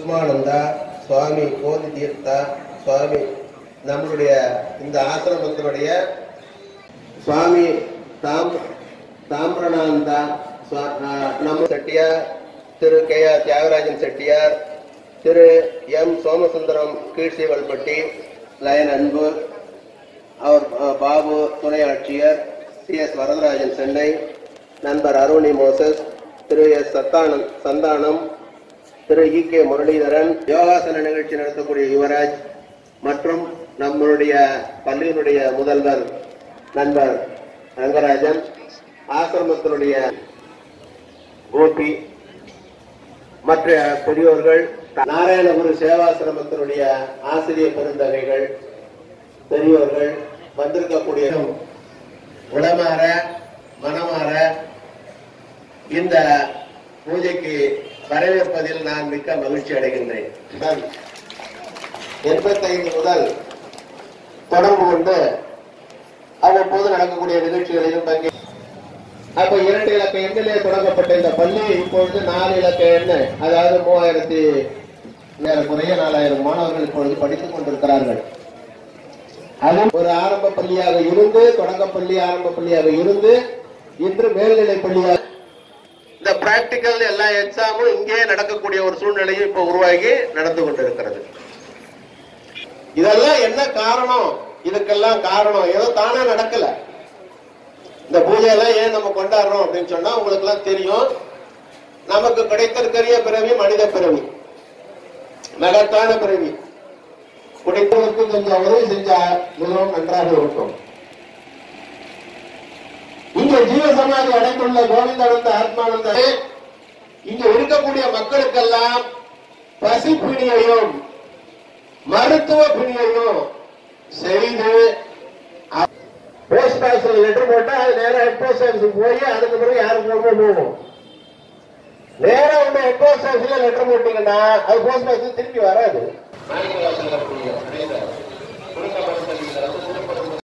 குசுமானந்தா, சுவாமி கோதி தீர்த்தா, சுவாமி நம்மளுடைய இந்த ஆசிரமத்தினுடைய சுவாமி தாமிரணாந்தா, நம்ம செட்டியார், திரு K.R. தியாகராஜன் செட்டியார், திரு M. சோமசுந்தரம் கீழ்சீவல்பட்டி, லயன் அன்பு, அவர் பாபு துணை ஆட்சியர், C.S. வரதராஜன் சென்னை, நண்பர் அருணி மோசஸ், திரு S. சந்தானம், திரு E.K. முரளிதரன், யோகாசன நிகழ்ச்சி நடத்தக்கூடிய யுவராஜ் மற்றும் நம்மளுடைய பள்ளியினுடைய முதல்வர் நண்பர் ரங்கராஜன், ஆசிரமத்தினுடைய கோபி, மற்ற பெரியோர்கள், நாராயணகுரு சேவாசிரமத்தினுடைய ஆசிரியர் பெருந்தகைகள், பெரியோர்கள் வந்திருக்கக்கூடிய உளமாற மனமாற இந்த பூஜைக்கு வரவேற்பதில் நான் மிக்க மகிழ்ச்சி அடைகின்றேன். 85 முதல் தொடர்பு கொண்டு அவ்வப்போது நடக்கக்கூடிய நிகழ்ச்சிகளிலும் பங்கே. அப்ப 2 இலக்க எண்ணிலே தொடங்கப்பட்ட இந்த பள்ளி இப்பொழுது 4 இலக்க எண், அதாவது 4000 மாணவர்கள் இப்பொழுது படித்துக் கொண்டிருக்கிறார்கள். அது ஒரு ஆரம்ப பள்ளியாக இருந்து, தொடக்கப்பள்ளி ஆரம்ப பள்ளியாக இருந்து, இன்று மேல்நிலை பள்ளியாக இந்த பிராக்டிக்கல் எல்லா எக்ஸாமும் இங்கே நடக்கக்கூடிய ஒரு சூழ்நிலையும் இப்ப உருவாகி நடந்து கொண்டிருக்கிறது. இதெல்லாம் என்ன காரணம்? இதுக்கெல்லாம் காரணம் ஏதோ தானா நடக்கல. இந்த பூஜையெல்லாம் ஏன் நம்ம கொண்டாடுறோம் அப்படின்னு சொன்னா உங்களுக்கு எல்லாம் தெரியும். நமக்கு கிடைத்திருக்கிற பிறவி மனித பிறவி, மகத்தான பிறவி. குடிப்பதற்கு கொஞ்சம் உதவி செஞ்சா மிகவும் நன்றாக இருக்கும். இங்க ஜீவசமாதி அடைந்துள்ள கோவிந்தானந்த ஆத்மானந்த இங்க இருக்கக்கூடிய மக்களுக்கெல்லாம் பசி பிணியையும் மருத்துவ பிணியையும் செய்து போஸ்ட் ஆபீஸ்ல லெட்டர் போட்டா அது நேரம் ஹெட் போஸ்ட் ஆபீஸுக்கு போய் அதுக்கு பிறகு யாருக்கு போகணும். நேரம் வந்து ஹெட் போஸ்ட் ஆபீஸ்ல லெட்டர் போட்டீங்கன்னா அது போஸ்ட் ஆபீஸ் திருப்பி வராது.